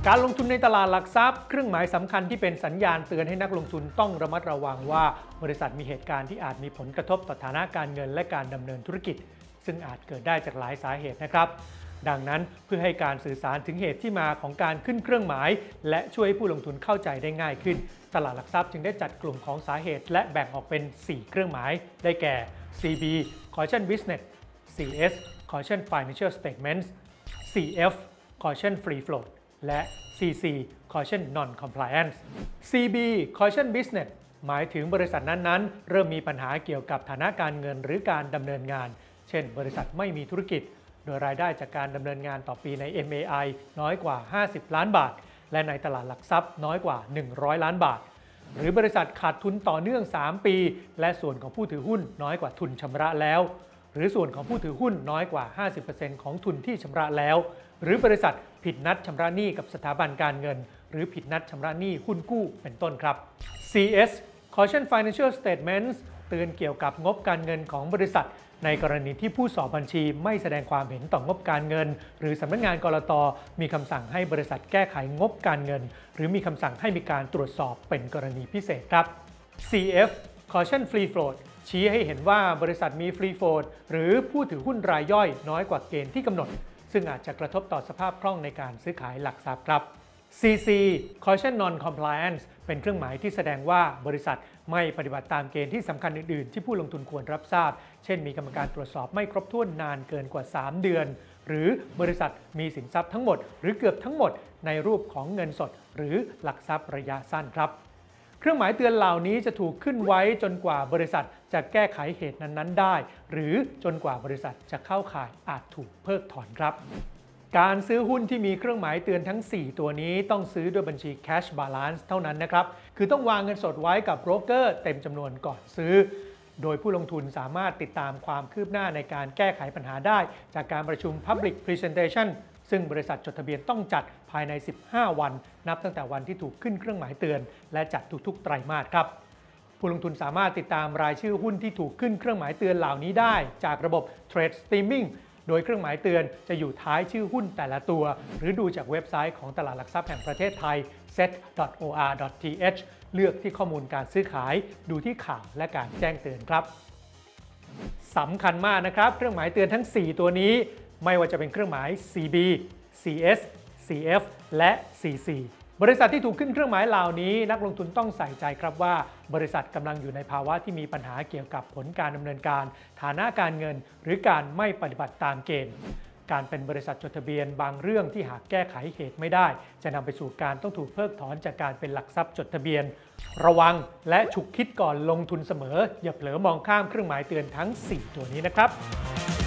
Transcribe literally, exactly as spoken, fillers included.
การลงทุนในตลาดหลักทรัพย์เครื่องหมายสำคัญที่เป็นสัญญาณเตือนให้นักลงทุนต้องระมัดระวังว่าบริษัทมีเหตุการณ์ที่อาจมีผลกระทบต่อฐานะการเงินและการดำเนินธุรกิจซึ่งอาจเกิดได้จากหลายสาเหตุนะครับดังนั้นเพื่อให้การสื่อสารถึงเหตุที่มาของการขึ้นเครื่องหมายและช่วยให้ผู้ลงทุนเข้าใจได้ง่ายขึ้นตลาดหลักทรัพย์จึงได้จัดกลุ่มของสาเหตุและแบ่งออกเป็นสี่เครื่องหมายได้แก่ ซี บี Caution Business ซี เอส Caution Financial Statements ซี เอฟ Caution Free Float และ ซี ซี Caution Non-Compliance ซี บี Caution Business หมายถึงบริษัทนั้นๆเริ่มมีปัญหาเกี่ยวกับฐานะการเงินหรือการดำเนินงานเช่นบริษัทไม่มีธุรกิจโดยรายได้จากการดำเนินงานต่อปีใน เอ็ม เอ ไอ น้อยกว่าห้าสิบล้านบาทและในตลาดหลักทรัพย์น้อยกว่าหนึ่งร้อยล้านบาทหรือบริษัทขาดทุนต่อเนื่องสามปีและส่วนของผู้ถือหุ้นน้อยกว่าทุนชำระแล้วหรือส่วนของผู้ถือหุ้นน้อยกว่า ห้าสิบเปอร์เซ็นต์ ของทุนที่ชำระแล้วหรือบริษัทผิดนัดชำระหนี้กับสถาบันการเงินหรือผิดนัดชำระหนี้หุ้นกู้เป็นต้นครับ ซี เอส Caution Financial Statements เตือนเกี่ยวกับงบการเงินของบริษัทในกรณีที่ผู้สอบบัญชีไม่แสดงความเห็นต่องบการเงินหรือสำนักงานกลต.มีคำสั่งให้บริษัทแก้ไขงบการเงินหรือมีคำสั่งให้มีการตรวจสอบเป็นกรณีพิเศษครับ ซี เอฟ Caution Free Float ชี้ให้เห็นว่าบริษัทมี Free Float หรือผู้ถือหุ้นรายย่อยน้อยกว่าเกณฑ์ที่กำหนดซึ่งอาจจะกระทบต่อสภาพคล่องในการซื้อขายหลักทรัพย์ครับ ซี ซี Caution Non-Compliance เป็นเครื่องหมายที่แสดงว่าบริษัทไม่ปฏิบัติตามเกณฑ์ที่สำคัญอื่นๆที่ผู้ลงทุนควรรับทราบเช่นมีกรรมการตรวจสอบไม่ครบถ้วนนานเกินกว่าสามเดือนหรือบริษัทมีสินทรัพย์ทั้งหมดหรือเกือบทั้งหมดในรูปของเงินสดหรือหลักทรัพย์ระยะสั้นครับเครื่องหมายเตือนเหล่านี้จะถูกขึ้นไว้จนกว่าบริษัทจะแก้ไขเหตุนั้นๆได้หรือจนกว่าบริษัทจะเข้าข่ายอาจถูกเพิกถอนครับการซื้อหุ้นที่มีเครื่องหมายเตือนทั้งสี่ตัวนี้ต้องซื้อด้วยบัญชี Cash Balance เท่านั้นนะครับคือต้องวางเงินสดไว้กับโบรกเกอร์เต็มจำนวนก่อนซื้อโดยผู้ลงทุนสามารถติดตามความคืบหน้าในการแก้ไขปัญหาได้จากการประชุม Public Presentation ซึ่งบริษัทจดทะเบียนต้องจัดภายในสิบห้าวันนับตั้งแต่วันที่ถูกขึ้นเครื่องหมายเตือนและจัดทุกๆไตรมาสครับผู้ลงทุนสามารถติดตามรายชื่อหุ้นที่ถูกขึ้นเครื่องหมายเตือนเหล่านี้ได้จากระบบ Trade Streamingโดยเครื่องหมายเตือนจะอยู่ท้ายชื่อหุ้นแต่ละตัวหรือดูจากเว็บไซต์ของตลาดหลักทรัพย์แห่งประเทศไทย เซ็ต ดอท โอ อาร์ ดอท ที เอช เลือกที่ข้อมูลการซื้อขายดูที่ข่าวและการแจ้งเตือนครับสำคัญมากนะครับเครื่องหมายเตือนทั้งสี่ตัวนี้ไม่ว่าจะเป็นเครื่องหมาย ซี บี ซี เอส ซี เอฟ และ ซี ซี บริษัทที่ถูกขึ้นเครื่องหมายเหล่านี้นักลงทุนต้องใส่ใจครับว่าบริษัทกำลังอยู่ในภาวะที่มีปัญหาเกี่ยวกับผลการดำเนินการฐานะการเงินหรือการไม่ปฏิบัติตามเกณฑ์การเป็นบริษัทจดทะเบียนบางเรื่องที่หากแก้ไขเหตุไม่ได้จะนำไปสู่การต้องถูกเพิกถอนจากการเป็นหลักทรัพย์จดทะเบียนระวังและฉุกคิดก่อนลงทุนเสมออย่าเผลอมองข้ามเครื่องหมายเตือนทั้งสี่ตัวนี้นะครับ